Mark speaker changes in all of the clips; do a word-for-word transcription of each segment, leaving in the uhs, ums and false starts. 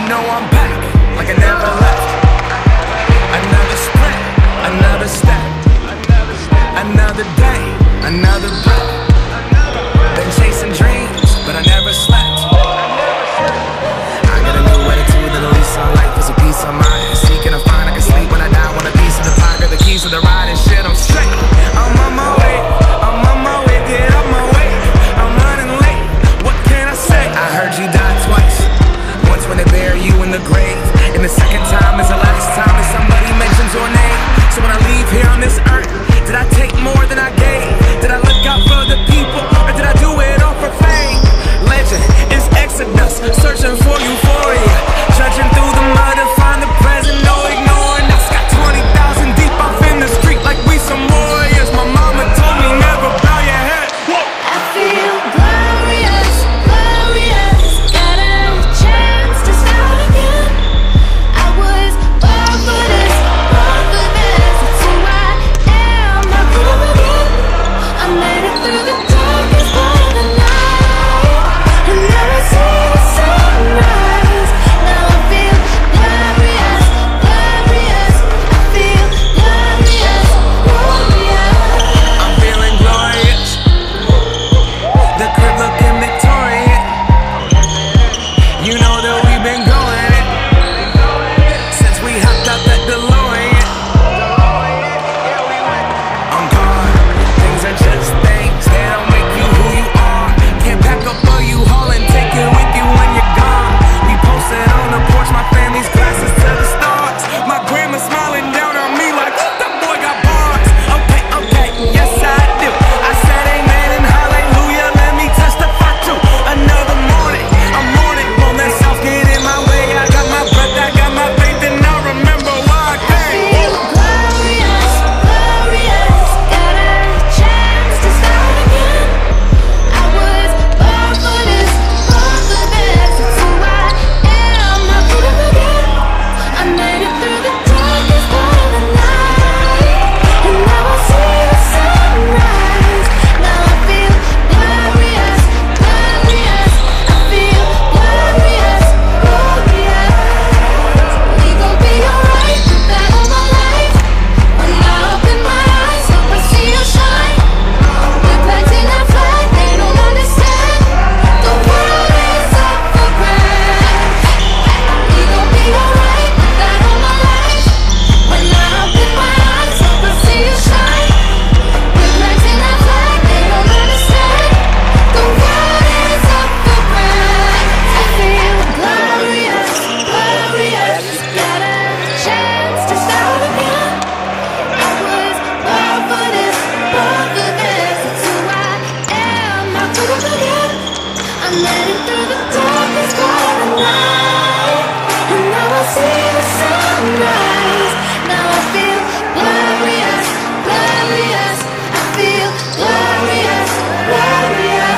Speaker 1: know I'm back, like I never left. Another sprint, another step, another day, another breath. Been chasing dreams, but I never slept. I got a new attitude and a lease on life is a piece of mind. Seeking to find I can sleep when I die. Want a piece of the pie, got the keys to the ride and shit. I'm straight. I'm on my way. I'm on my way. Get up my way. I'm running late. What can I say? I heard you died twice. Once when they bury you in the grave, and the second time is the last time that somebody mentions your name. So when I leave here on this earth, did I take more than I gave? Did I look out for the people, or did I do it all for fame? Legend is Exodus, searching for euphoria, trudging through the mud to find the present, no ignoring us. Got twenty thousand deep off in the street like we some warriors. My mama told me never bow your head. Whoa.
Speaker 2: I feel glorious, glorious. Got a chance to start again. I was born for this, born for this. It's who I am, not could have again. I made it through the darkest part of the night, and now I see the sunrise. Now I feel glorious, glorious. I feel glorious, glorious.
Speaker 1: I'm feeling glorious. The crib looking Victorian. You know that we've been going since we hopped out that DeLorean. I'm gone. Things are just things. They don't make you who you are. Can't pack up all you haul and take it with you when you're gone. We posted on the porch, my family's glasses to the stars. My grandma smiling down on me like, oh, that boy got bars. Okay, okay, yes I do. I said amen and hallelujah. Let me testify to another morning. I'm on it, won't let self get in my way. I got my breath, I got my faith, and I remember why I came.
Speaker 2: Feel glorious, glorious. Got a chance to start again. I was born for this, born for this. It's who I am, not could have again. I made it through the darkest part of the night, and now I see the sunrise. Now I feel glorious, glorious. I feel glorious, glorious. We gon' be alright, put that on my life. When I open my eyes, hope I see you shine. We're planting that flag, they don't understand. The world is up for grabs. We gon' be alright, put that on my life. When I open my eyes, hope I see you shine. We're planting that flag, they don't understand. The world is up for grabs. I feel glorious, glorious. Got a chance to start again. I was born for this, born for this. It's who I am, not could have again. I made it through the darkest part of the night, and now I see the sunrise. Now I feel glorious, glorious. I feel glorious, glorious.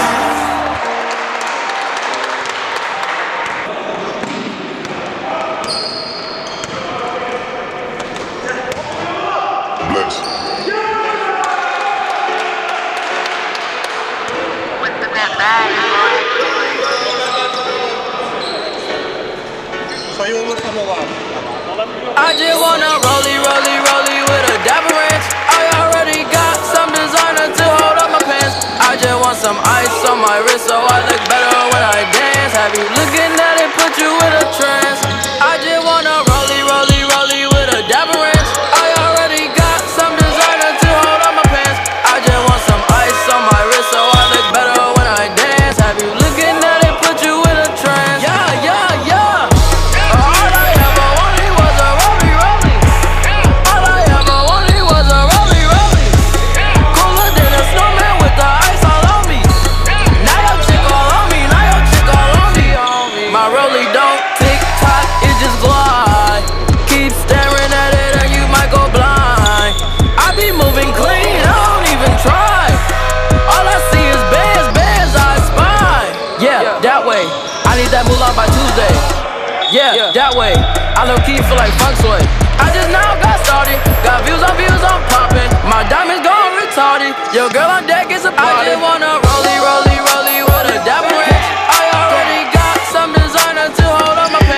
Speaker 3: I just wanna rollie, rollie, rollie with a dapper ranch. I already got some designer to hold up my pants. I just want some ice on my wrist so I look better when I dance. Have you looking at it, put you in a trance. I just wanna rollie, rollie, rollie with a dapper ranch. I already got some designer to hold up my pants. I just want some ice on my wrist so I look better when I dance. Have you looking at it, put you in a trance. Yeah, yeah, yeah. All I ever wanted was a rollie, rollie. All I ever wanted was a rollie, rollie. Cooler than a snowman with the ice all on me. Now your chick all on me, now your chick all on me, on me. My rollie don't tick tock, it just glide. Keep staring at it and you might go blind. I be moving clean, I don't even try. All I see is bands, bands I spy. Yeah, that way. I need that moolah by Tuesday. Yeah, that way. I low key feel like funk sway. I just now got started. Got views on views, I'm popping. My diamonds gone retarded. Your girl on deck is a party. I just wanna rollie, rollie, rollie with a dapper ranch. I already got some designer to hold on my pants.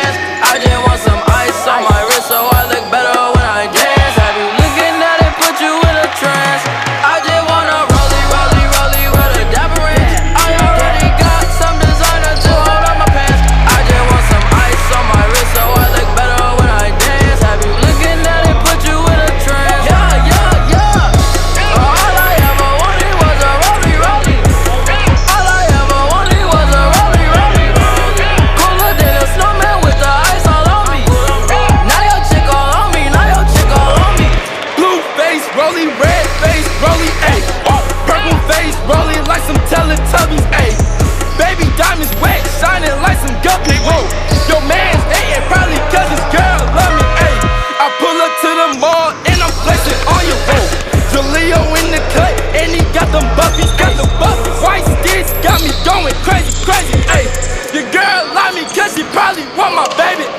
Speaker 3: she probably want my baby.